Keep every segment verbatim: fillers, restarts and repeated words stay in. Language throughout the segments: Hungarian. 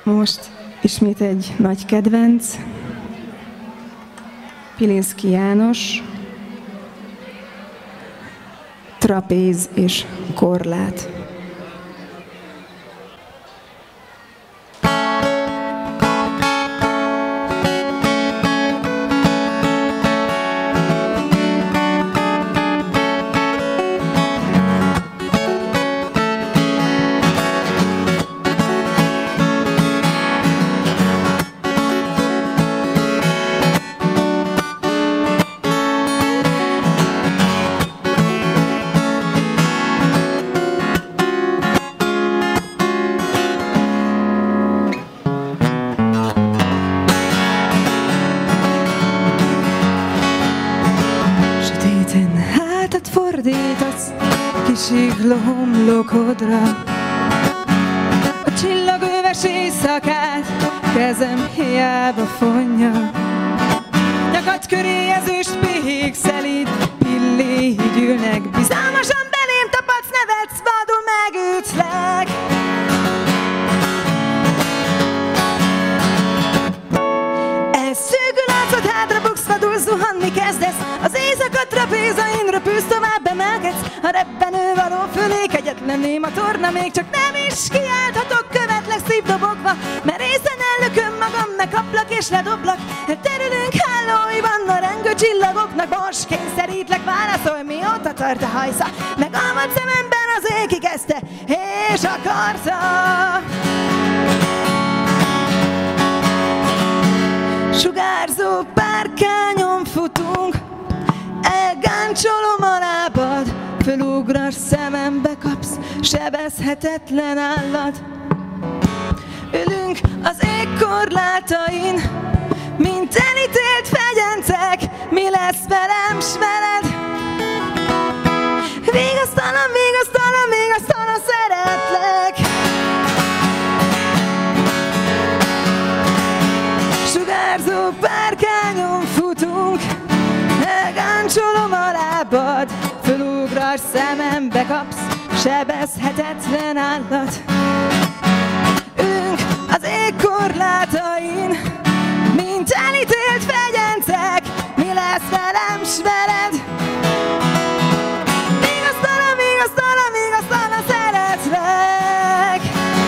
Most ismét egy nagy kedvenc, Pilinszky János, Trapéz és korlát. Kisikló homlokodra, a csillagöves éjszakát kezem hiába fonja. Nyakad köré ezüst pihék szelíd pilléig ülnek, bizalmasan belém tapadsz, nevetsz, vadul megütlek. Ez szűkül arcod, hátra buksz, vadul zuhanni kezdesz, az éjszaka trapézain röpülsz, tovább emelkedsz, a rebbenő való fölé, kegyetlen néma torna, még csak nem is kiálthatok, követlek szívdobogva, mert részen ellököm magam, megkaplak és ledoblak, terülünk hálóiban a rengő csillagoknak, most kényszerítlek, válaszolj, mióta tart a hajsza, megalmad szememben az ég kezdte, és akarta. Sugárzó párkányon futunk, elgáncsolom a lábad, fölugras szemembe kapsz, sebezhetetlen állat. Ülünk az ég korlátain, mint elítélt fegyencek, mi lesz velem s veled? Vigasztalan, vigasztalan, vigasztalan szeretlek. Sugárzó párkányon futunk, elgáncsolom a lábad, fölugras szemembe kapsz, sebezhetetlen állat. Ülünk az ég korlátain, mint elítélt fegyencek, mi lesz velem s veled? Vigasztalan, vigasztalan, vigasztalan szeretlek.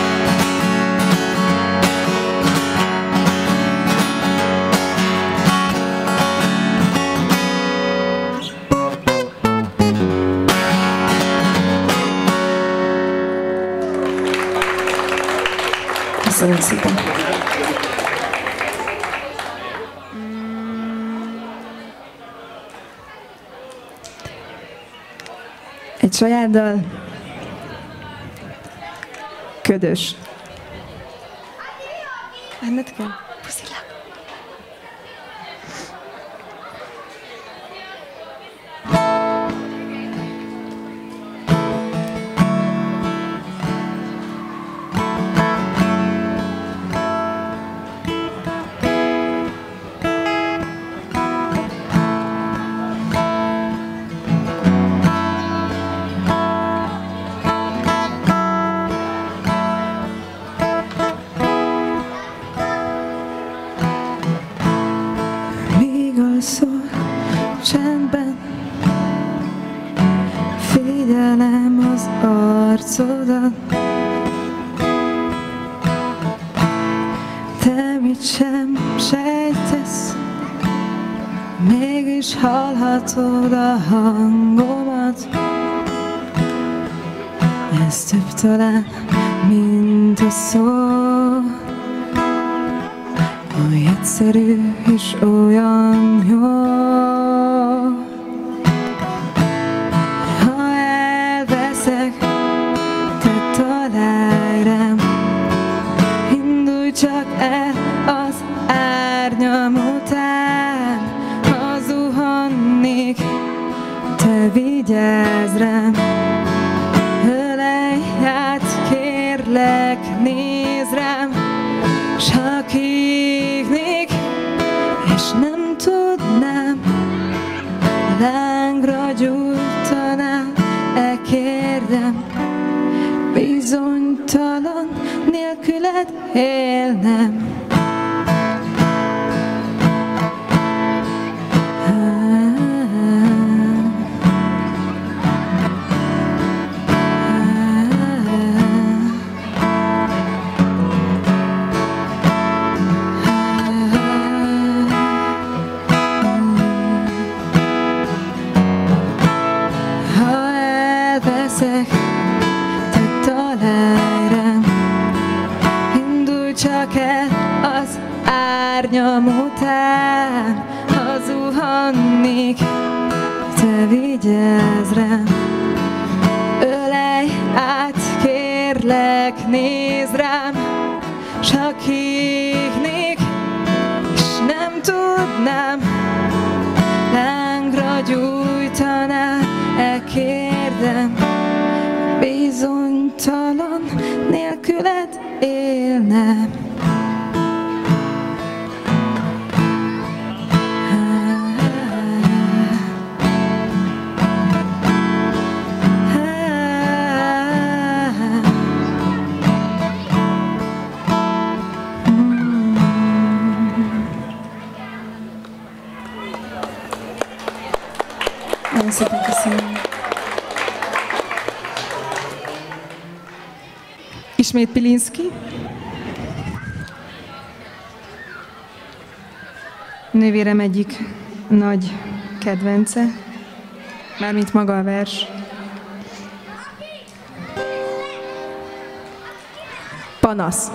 Köszönöm szépen. Egy saját dal, Ködös. Benned kell? Puszilak. Figyelem az arcodat, te mit sem sejtesz, mégis hallhatod a hangomat. Ez több talán, mint a szó, oly egyszerű és olyan jó. Csak el az árnyam után, ha zuhannék, te vigyázz rám. Ölelj át, kérlek, nézz rám, s ha kiégnék, és nem tudnám, lángra gyújtanám, e kérdem, bizonytalan nélkül. nélküled élnem. Te találj rám, indulj csak el az árnyam után, ha zuhannék, te vigyázz rám. Ölelj át, kérlek, nézd rám, csak hívnék, és nem tudnám, lángra gyújtanál-e, kérdem. Bizonytalan nélküled élnem. Nagyon szépen köszönöm. Ismét Pilinszky. Nővérem egyik nagy kedvence, mármint maga a vers. Panasz.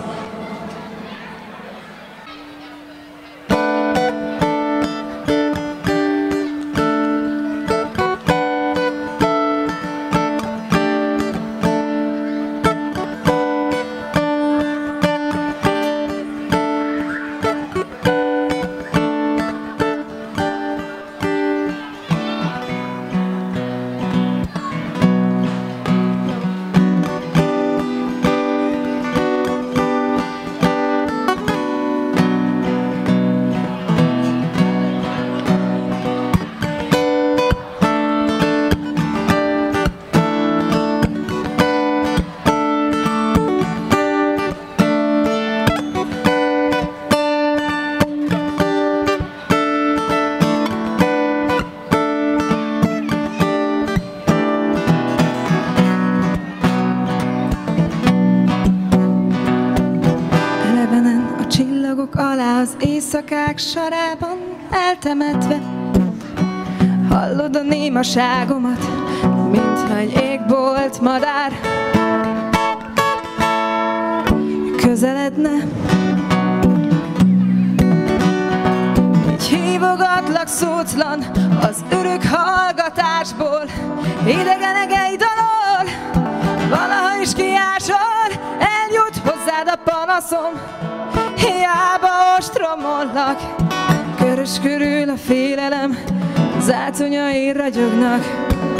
Az éjszakák sarában eltemetve hallod a némaságomat, mintha egy égbolt madár közeledne. Így hívogatlak szótlan az örök hallgatásból, idegenegeid alól valaha is kiásol, eljut hozzád a panaszom. Hiába ostromollak, körös körül a félelem, zátonyai ragyognak.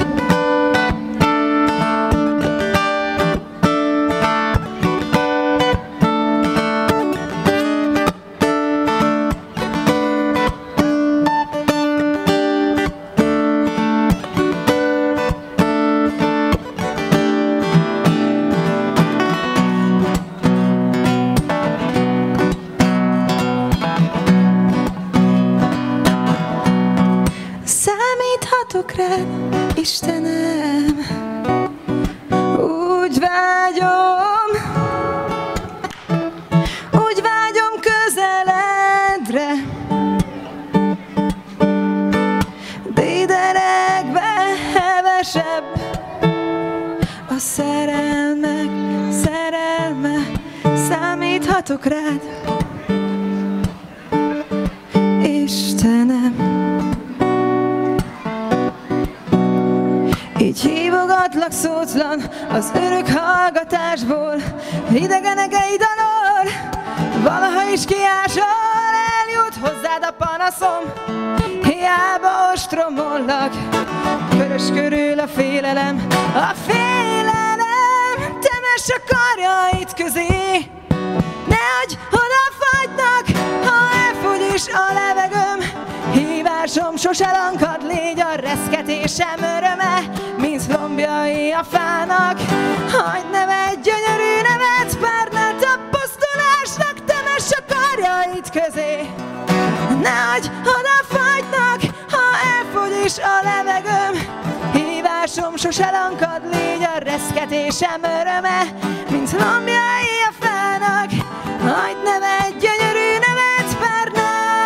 Rád, Istenem, úgy vágyom, úgy vágyom közeledre, déderekbe hevesebb a szerelmek szerelme, számíthatok rád, Istenem. Így hívogatlak szótlan az örök hallgatásból, idegenegeid alól valaha is kiásol, eljut hozzád a panaszom. Hiába ostromollak, körös körül a félelem, a félelem, temes a karjaid közé. Nehogy odafagynak, ha elfogy is a levegőm, hívásom sose lankad, légy a reszketésem öröme, mint lombjai a fának. Hagyd nevet, gyönyörű nevet, párnál tappad itt közé. Nehogy odafagynak, ha elfogy is a levegőm. Hívásom sose lankad, légy a reszketésem öröme, mint lombjai a fának. Hagyd nevet, gyönyörű nevet, Bernát!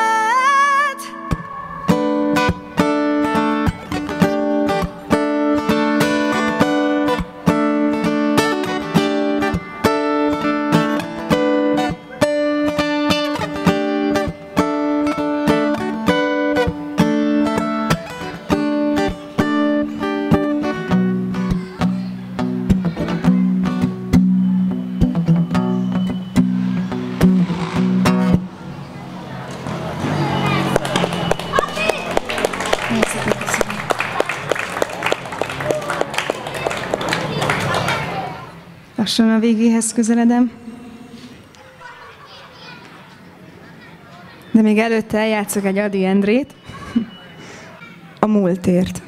Lassan a végéhez közeledem. De még előtte eljátszok egy Adi Endrét. A múltért.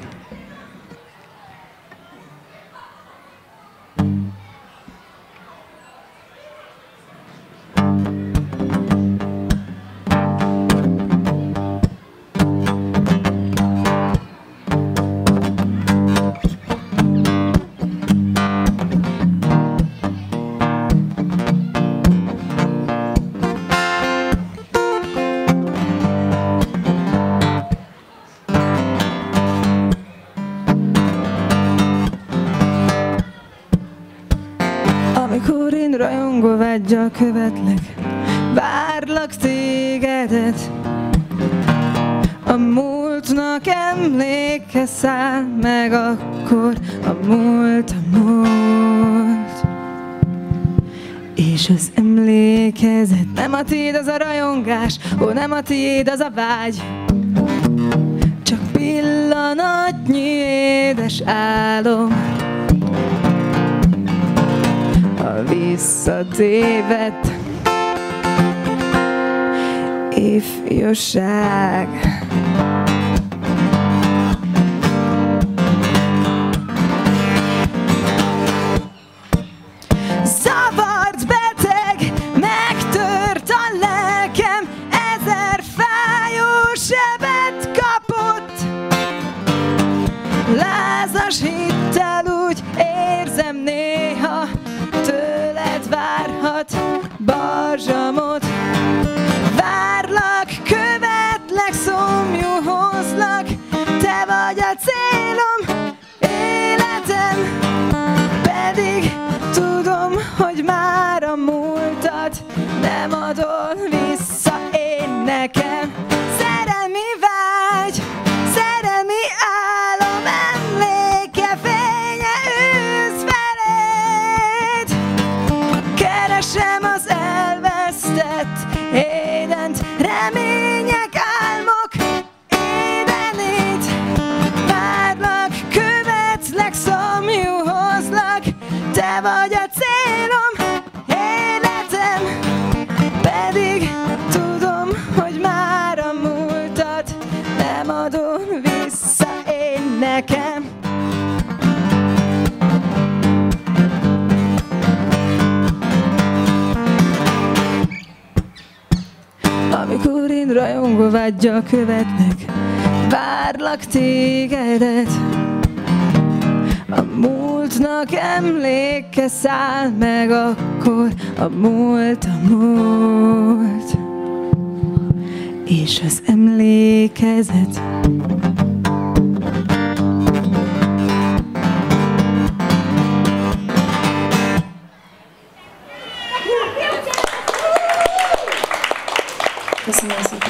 Amikor én rajongó vággyal követlek, várlak tégedet. A múltnak emléke száll meg akkor, a múlt, a múlt. És az emlékezet nem a tiéd, az a rajongás, ó, nem a tiéd, az a vágy. Csak pillanatnyi édes álom, a visszatévedt ifjúság. Zavart, beteg, megtört a lelkem, ezer fájó sebet kapott. Lázas hittel úgy érzem néha, tőled várhat barzsamot. Várlak, követlek, szomjú hozlak, te vagy a célom, életem. Pedig tudom, hogy már a múltat nem adod vissza én nekem. Szerelmi vágy, szerelmi álom, emléke, fénye űz feléd. Keresem az elvesztett édent, remények, álmok édenét. Várlak, követlek, szomjú hozlak, te vagy a célom, életem. Pedig tudom, hogy már a múltat nem adom vissza én nekem. Amikor én rajongó vággyal követlek, várlak tégedet. A múltnak emléke száll meg akkor, a múlt, a múlt. És az emlékezet köszönöm szépen.